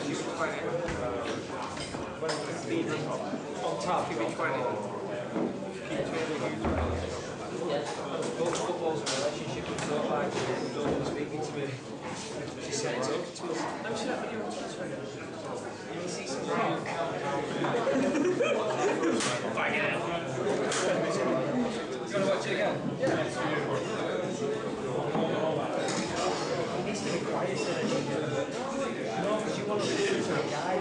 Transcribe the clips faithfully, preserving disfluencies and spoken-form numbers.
Keep it twenty. Speed on top, keep it twenty. Keep twenty. Coach football's a relationship with four five years. No one speaking to me. She said it's up to us. I'm sure that video was you see some rock. Bang it. You want to watch it again? Yeah. It needs to be quiet so that you can. No, because you want to listen to a guy.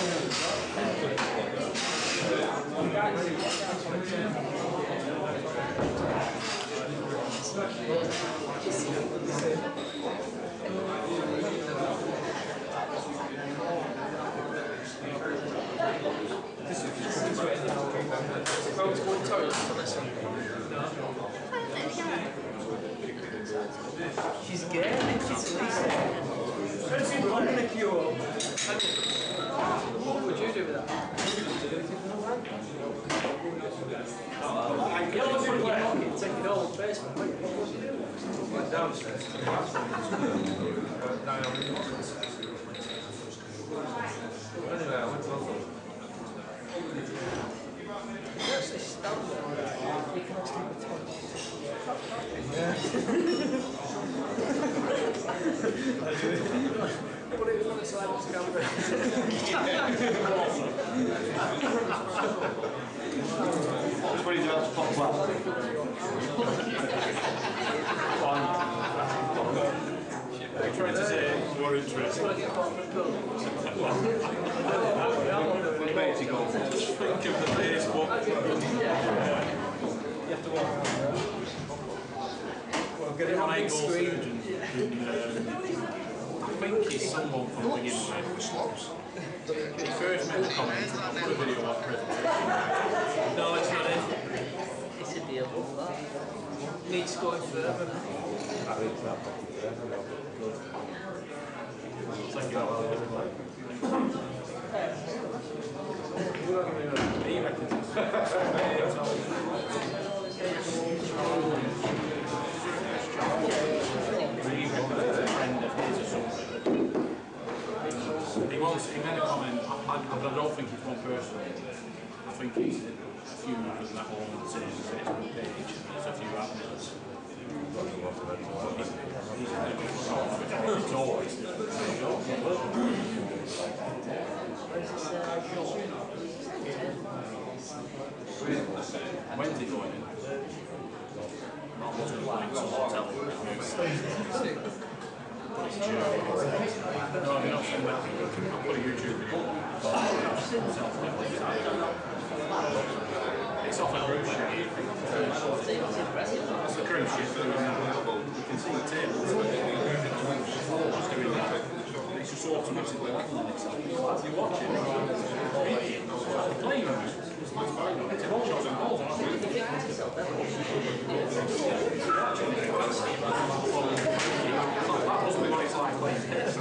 She's scared, she's Lisa. I'm going to queue up. What would you do with that? You don't want to put it in your pocket, take it all to the basement. What would you do? Downstairs. Anyway, I went to London. What's this standard? You can actually touch. Put it on the side of the camera. Everybody's about to pop up. I'm trying to say more interesting. Think of the Facebook. You have to walk around. Well, get it on big screen. I think he's someone from the beginning. He first made a comment, I put a video of presentation. No, it's not it. It's a deal. Needs to go further. Thank you. He reckons it's He wants, he made a comment, I, I, I don't think it's one person, I think it's a few of that all on the same Facebook page, there's a few admins. It's always when's it going in? I wasn't like someone telling me. No, I'm not saying that. I'll put a YouTube video. It's off an old ship. It's a cruise ship. You can see the tables. It's doing that. It's just automatically handling itself. You watch it. The plane moves. It's one shot and balls on it. That must be what it's like playing test.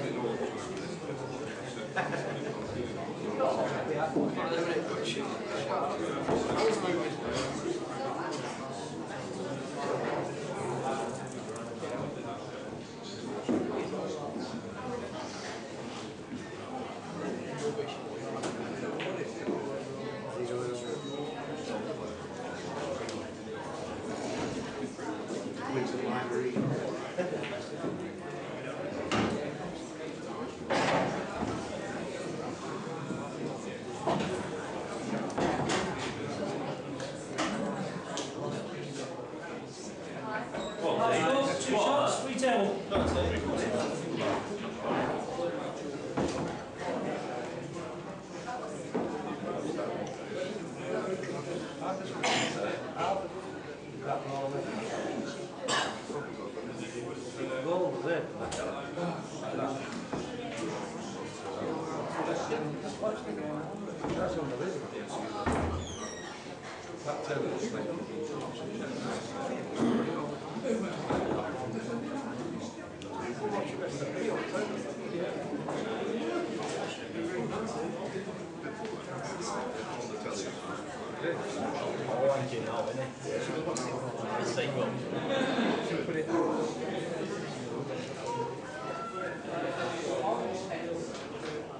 Two shots, three table. That's unbelievable. That table Oh, I'm doing now, isn't it? It's like, well, put it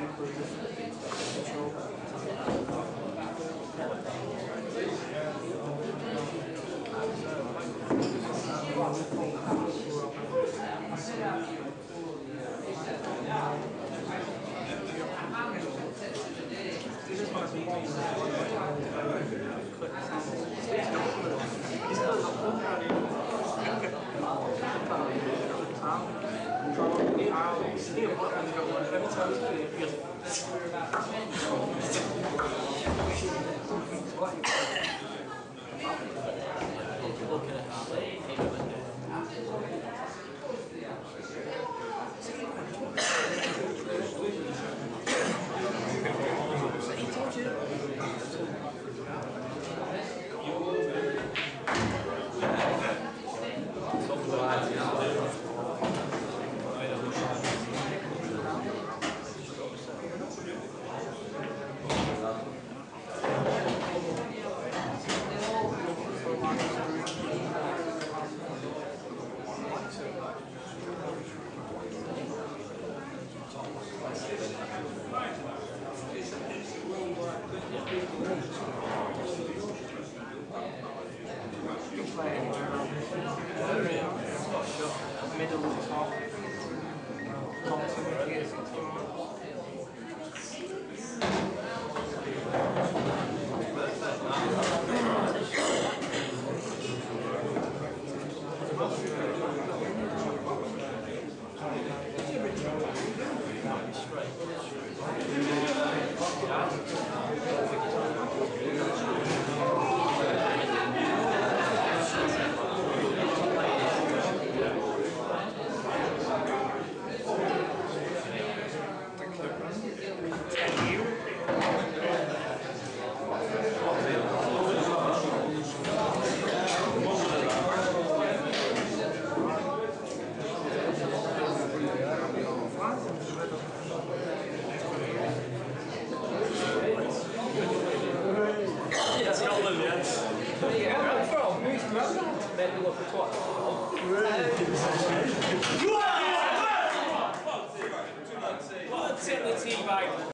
Take the tea bag.